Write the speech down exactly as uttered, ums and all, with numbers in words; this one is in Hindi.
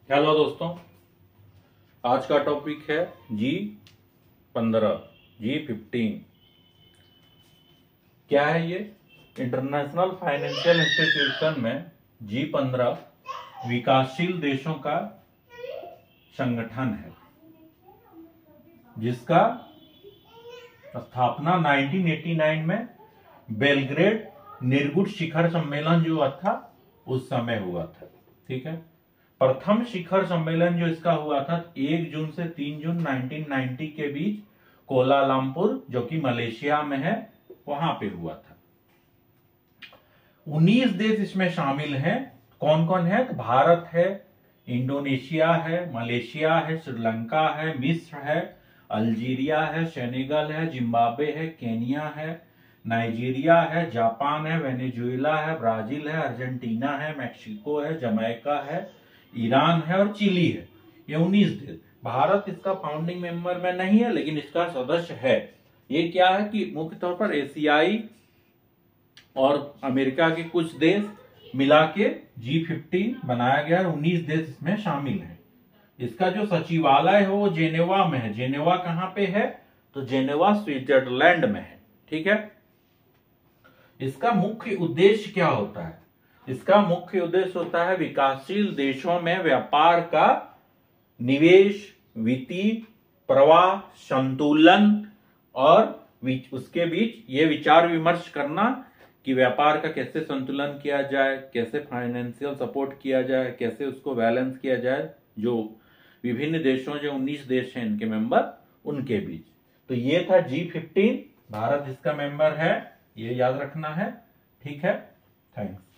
हेलो दोस्तों, आज का टॉपिक है जी पंद्रह जी फिफ्टीन। क्या है ये? इंटरनेशनल फाइनेंशियल इंस्टीट्यूशन में जी पंद्रह विकासशील देशों का संगठन है, जिसका स्थापना नाइनटीन एटी नाइन में बेलग्रेड निर्गुट शिखर सम्मेलन जो था उस समय हुआ था। ठीक है, प्रथम शिखर सम्मेलन जो इसका हुआ था एक जून से तीन जून नाइनटीन नाइंटी के बीच कोलालमपुर, जो कि मलेशिया में है, वहां पे हुआ था। उन्नीस देश इसमें शामिल हैं। कौन कौन है? तो भारत है, इंडोनेशिया है, मलेशिया है, श्रीलंका है, मिस्र है, अल्जीरिया है, सेनेगल है, जिम्बाब्वे है, केनिया है, नाइजीरिया है, जापान है, वेनेजुएला है, ब्राजील है, अर्जेंटीना है, मैक्सिको है, जमैका है, ईरान है और चिली है। ये उन्नीस देश। भारत इसका फाउंडिंग मेंबर में नहीं है, लेकिन इसका सदस्य है। ये क्या है कि मुख्य तौर पर एशियाई और अमेरिका के कुछ देश मिला के जी फिफ्टीन बनाया गया और उन्नीस देश इसमें शामिल हैं। इसका जो सचिवालय है वो जेनेवा में है। जेनेवा कहां पे है? तो जेनेवा स्विट्जरलैंड में है। ठीक है, इसका मुख्य उद्देश्य क्या होता है? इसका मुख्य उद्देश्य होता है विकासशील देशों में व्यापार का निवेश, वित्तीय प्रवाह, संतुलन और उसके बीच ये विचार विमर्श करना कि व्यापार का कैसे संतुलन किया जाए, कैसे फाइनेंशियल सपोर्ट किया जाए, कैसे उसको बैलेंस किया जाए, जो विभिन्न देशों जो उन्नीस देश हैं इनके मेंबर, उनके बीच। तो ये था जी फिफ्टीन। भारत इसका मेंबर है, ये याद रखना है। ठीक है, थैंक्स।